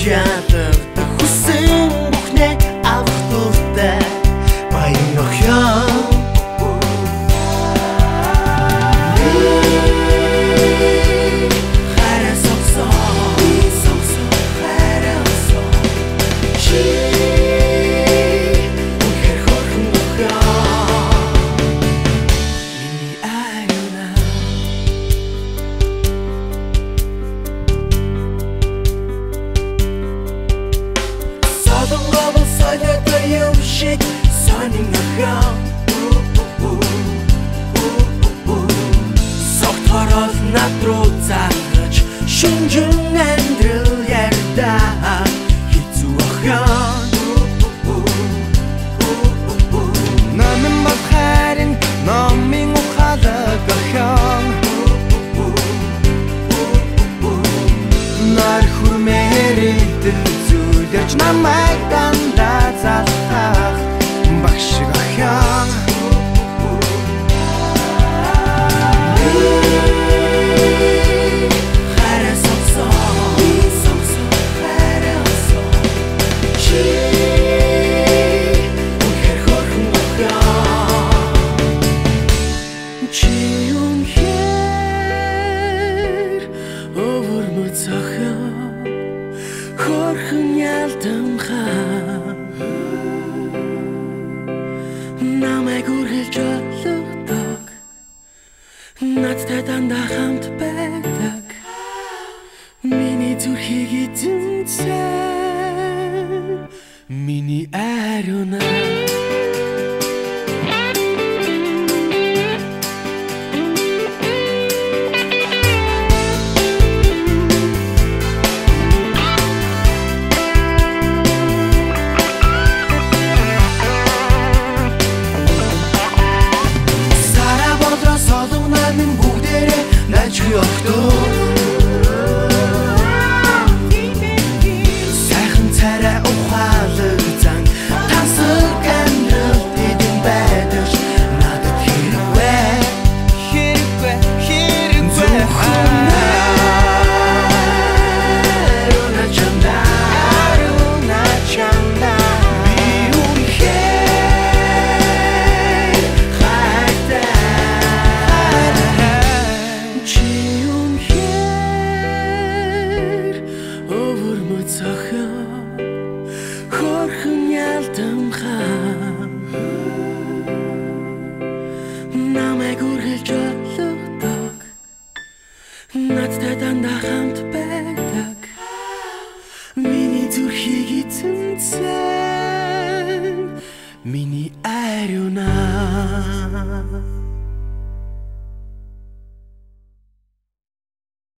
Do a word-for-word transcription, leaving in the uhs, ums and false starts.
ялгдах хүсэн бүхнээ авах дуртай баян охин Сонин охин согтворол над руу зарж шинжин амьдрал ярьдаа хэцүү охин намын бол харин номын ухаалаг охин нар хүрмээрээ зүйлж намайг дандаа залхах багш охин Хорхон ялдамхаа намайг үргэлж олгодог надтай дандаа хамт байдаг миний зүрхийг эзэмсэн миний ариунаа сайхан царай ухаалаг зан тансаг амьдралд эдэн байдаг надад хэрэггүй хэрэггүй хэрэггүй ариунаа чамда ариунаа чамда би үнэхээр хайртай чи хорхон ялдамхаа намайг үргэлж олгодог надтай дандаа хамт байдаг миний зүрхийг эзэмсэн миний ариунаа